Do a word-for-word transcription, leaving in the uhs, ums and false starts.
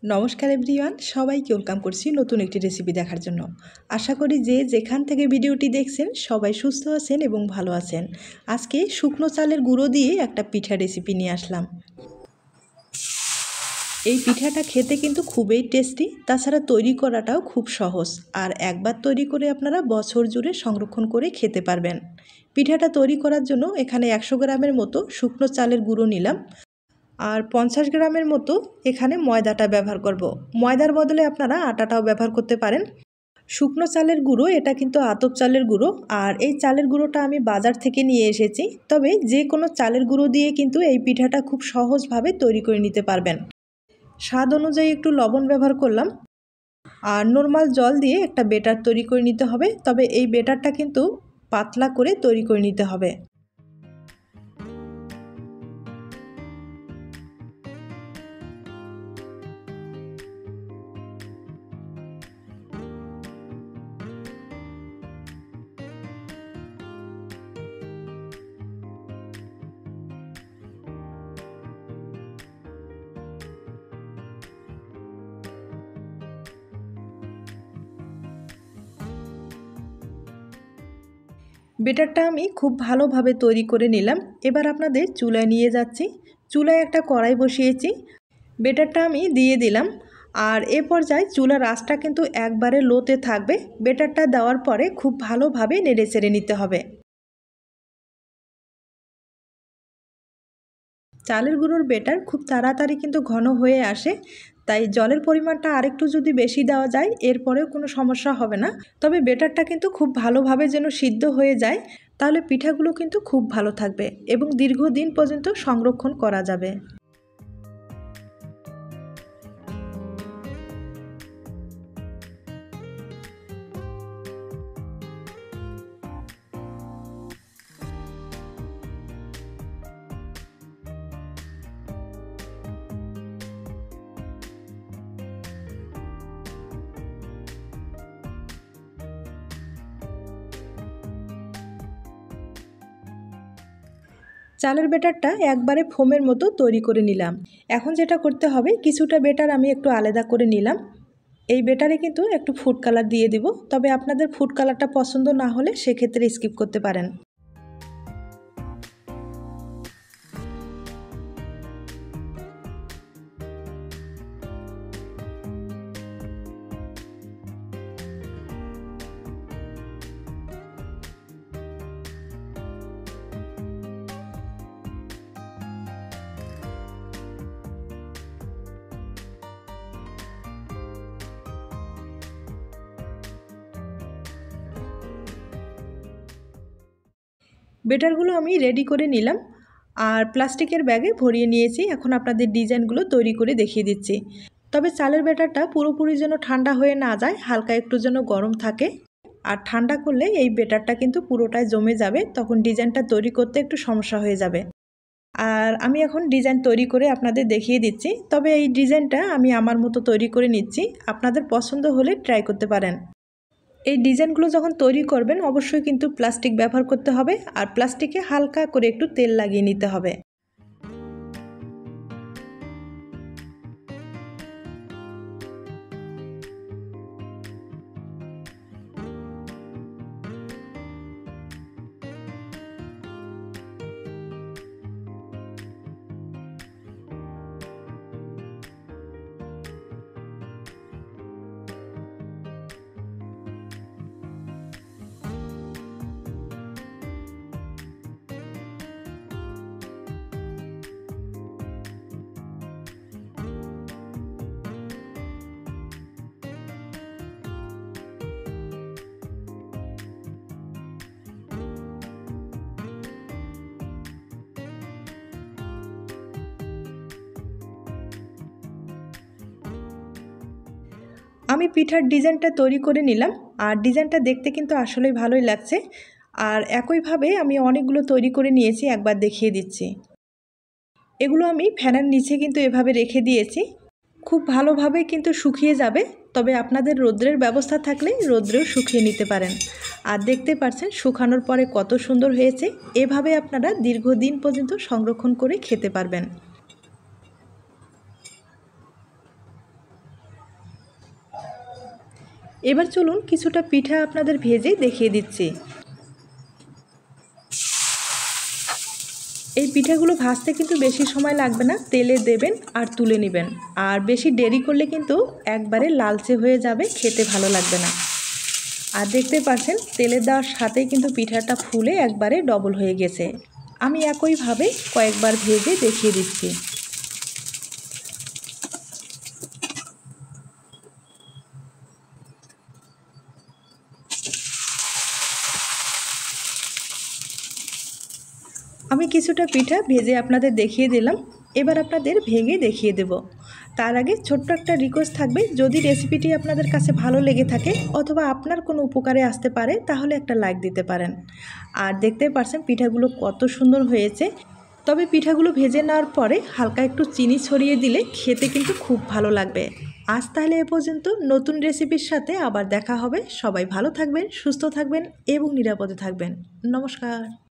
নমস্কার এভরিওয়ান, সবাইকে ওয়েলকাম করছি নতুন একটি রেসিপি দেখার জন্য। আশা করি যে যেখান থেকে ভিডিওটি দেখছেন সবাই সুস্থ আছেন এবং ভালো আছেন। আজকে শুকনো চালের গুঁড়ো দিয়ে একটা পিঠা রেসিপি নিয়ে আসলাম। এই পিঠাটা খেতে কিন্তু খুবই টেস্টি, তাছাড়া তৈরি করাটাও খুব সহজ। আর একবার তৈরি করে আপনারা বছর জুড়ে সংরক্ষণ করে খেতে পারবেন। পিঠাটা তৈরি করার জন্য এখানে একশো গ্রামের মতো শুকনো চালের গুঁড়ো নিলাম, আর পঞ্চাশ গ্রামের মতো এখানে ময়দাটা ব্যবহার করব। ময়দার বদলে আপনারা আটাটাও ব্যবহার করতে পারেন। শুকনো চালের গুঁড়ো, এটা কিন্তু আতপ চালের গুঁড়ো, আর এই চালের গুঁড়োটা আমি বাজার থেকে নিয়ে এসেছি। তবে যে কোনো চালের গুঁড়ো দিয়ে কিন্তু এই পিঠাটা খুব সহজভাবে তৈরি করে নিতে পারবেন। স্বাদ অনুযায়ী একটু লবণ ব্যবহার করলাম, আর নর্মাল জল দিয়ে একটা বেটার তৈরি করে নিতে হবে। তবে এই বেটারটা কিন্তু পাতলা করে তৈরি করে নিতে হবে। বেটারটা আমি খুব ভালোভাবে তৈরি করে নিলাম। এবার আপনাদের চুলায় নিয়ে যাচ্ছি। চুলায় একটা কড়াই বসিয়েছি, বেটারটা আমি দিয়ে দিলাম। আর এ পর্যায়ে চুলার আঁচটা কিন্তু একবারে লোতে থাকবে। বেটারটা দেওয়ার পরে খুব ভালোভাবে নেড়ে চেড়ে নিতে হবে। চালের গুঁড়োর বেটার খুব তাড়াতাড়ি কিন্তু ঘন হয়ে আসে, তাই জলের পরিমাণটা আরেকটু যদি বেশি দেওয়া যায় এরপরেও কোনো সমস্যা হবে না। তবে বেটারটা কিন্তু খুব ভালোভাবে যেন সিদ্ধ হয়ে যায়, তাহলে পিঠাগুলো কিন্তু খুব ভালো থাকবে এবং দীর্ঘদিন পর্যন্ত সংরক্ষণ করা যাবে। চালের বেটারটা একবারে ফোমের মতো তৈরি করে নিলাম। এখন যেটা করতে হবে, কিছুটা বেটার আমি একটু আলাদা করে নিলাম। এই বেটারে কিন্তু একটু ফুড কালার দিয়ে দিব, তবে আপনাদের ফুড কালারটা পছন্দ না হলে সেক্ষেত্রে স্কিপ করতে পারেন। বেটারগুলো আমি রেডি করে নিলাম, আর প্লাস্টিকের ব্যাগে ভরিয়ে নিয়েছি। এখন আপনাদের ডিজাইনগুলো তৈরি করে দেখিয়ে দিচ্ছি। তবে চালের ব্যাটারটা পুরোপুরি যেন ঠান্ডা হয়ে না যায়, হালকা একটু যেন গরম থাকে। আর ঠান্ডা করলে এই ব্যাটারটা কিন্তু পুরোটাই জমে যাবে, তখন ডিজাইনটা তৈরি করতে একটু সমস্যা হয়ে যাবে। আর আমি এখন ডিজাইন তৈরি করে আপনাদের দেখিয়ে দিচ্ছি। তবে এই ডিজাইনটা আমি আমার মতো তৈরি করে নিচ্ছি, আপনাদের পছন্দ হলে ট্রাই করতে পারেন। এই ডিজাইনগুলো যখন তৈরি করবেন অবশ্যই কিন্তু প্লাস্টিক ব্যবহার করতে হবে, আর প্লাস্টিকে হালকা করে একটু তেল লাগিয়ে নিতে হবে। আমি পিঠার ডিজাইনটা তৈরি করে নিলাম, আর ডিজাইনটা দেখতে কিন্তু আসলেই ভালোই লাগছে। আর একইভাবে আমি অনেকগুলো তৈরি করে নিয়েছি, একবার দেখিয়ে দিচ্ছি। এগুলো আমি ফ্যানের নিচে কিন্তু এভাবে রেখে দিয়েছি, খুব ভালোভাবে কিন্তু শুকিয়ে যাবে। তবে আপনাদের রৌদ্রের ব্যবস্থা থাকলে রৌদ্রেও শুকিয়ে নিতে পারেন। আর দেখতে পাচ্ছেন শুকানোর পরে কত সুন্দর হয়েছে। এভাবে আপনারা দীর্ঘদিন পর্যন্ত সংরক্ষণ করে খেতে পারবেন। এবার চলুন কিছুটা পিঠা আপনাদের ভেজে দেখিয়ে দিচ্ছি। এই পিঠাগুলো ভাজতে কিন্তু বেশি সময় লাগবে না, তেলে দেবেন আর তুলে নেবেন। আর বেশি দেরি করলে কিন্তু একবারে লালচে হয়ে যাবে, খেতে ভালো লাগবে না। আর দেখতে পাচ্ছেন তেলে দেওয়ার সাথেই কিন্তু পিঠাটা ফুলে একবারে ডবল হয়ে গেছে। আমি একইভাবে কয়েকবার ভেজে দেখিয়ে দিচ্ছি। আমি কিছুটা পিঠা ভেজে আপনাদের দেখিয়ে দিলাম, এবার আপনাদের ভেঙে দেখিয়ে দেব। তার আগে ছোট্ট একটা রিকোয়েস্ট থাকবে, যদি রেসিপিটি আপনাদের কাছে ভালো লেগে থাকে অথবা আপনার কোনো উপকারে আসতে পারে তাহলে একটা লাইক দিতে পারেন। আর দেখতে পাচ্ছেন পিঠাগুলো কত সুন্দর হয়েছে। তবে পিঠাগুলো ভেজে নেওয়ার পরে হালকা একটু চিনি ছড়িয়ে দিলে খেতে কিন্তু খুব ভালো লাগবে। আজ তাহলে এ পর্যন্ত, নতুন রেসিপির সাথে আবার দেখা হবে। সবাই ভালো থাকবেন, সুস্থ থাকবেন এবং নিরাপদে থাকবেন। নমস্কার।